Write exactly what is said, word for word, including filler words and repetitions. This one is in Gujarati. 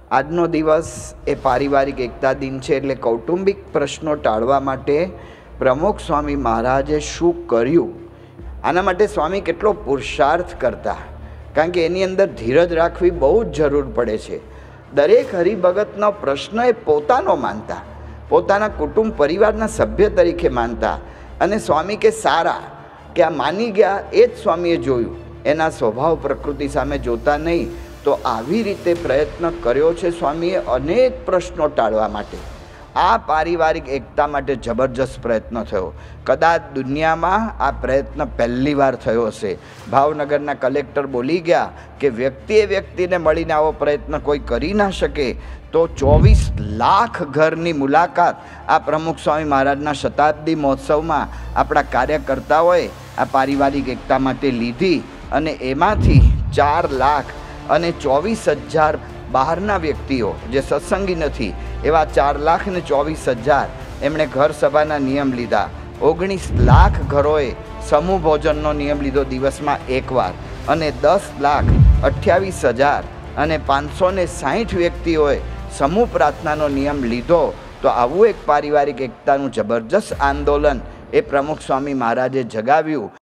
આજનો દિવસ એ પારિવારિક એકતા દિન છે, એટલે કૌટુંબિક પ્રશ્નો ટાળવા માટે પ્રમુખ સ્વામી મહારાજે શું કર્યું, આના માટે સ્વામી કેટલો પુરુષાર્થ કરતા, કારણ કે એની અંદર ધીરજ રાખવી બહુ જ જરૂર પડે છે. દરેક હરિભગતનો પ્રશ્ન એ પોતાનો માનતા, પોતાના કુટુંબ પરિવારના સભ્ય તરીકે માનતા, અને સ્વામી કે સારા કે આ માની ગયા એ જ સ્વામીએ જોયું, એના સ્વભાવ પ્રકૃતિ સામે જોતા નહીં. તો આવી રીતે પ્રયત્ન કર્યો છે સ્વામીએ અનેક પ્રશ્નો ટાળવા માટે. આ પારિવારિક એકતા માટે જબરજસ્ત પ્રયત્ન થયો. કદાચ દુનિયામાં આ પ્રયત્ન પહેલી વાર થયો હશે. ભાવનગરના કલેક્ટર બોલી ગયા કે વ્યક્તિએ વ્યક્તિને મળીને આવો પ્રયત્ન કોઈ કરી ના શકે, તો ચોવીસ લાખ ઘરની મુલાકાત આ પ્રમુખ સ્વામી મહારાજના શતાબ્દી મહોત્સવમાં આપણા કાર્યકર્તાઓએ આ પારિવારિક એકતા માટે લીધી, અને એમાંથી ચાર લાખ અને ચોવીસ હજાર બહારના વ્યક્તિઓ જે સત્સંગી નથી એવા ચાર લાખ ને ચોવીસ હજાર એમણે ઘર સભાના નિયમ લીધા. ઓગણીસ લાખ ઘરોએ સમૂહ ભોજનનો નિયમ લીધો દિવસમાં એકવાર, અને દસ લાખ અઠ્યાવીસ હજાર અને પાંચસો ને સાહીઠ વ્યક્તિઓએ સમૂહ પ્રાર્થનાનો નિયમ લીધો. તો આવું એક પારિવારિક એકતાનું જબરજસ્ત આંદોલન એ પ્રમુખ સ્વામી મહારાજે જગાવ્યું.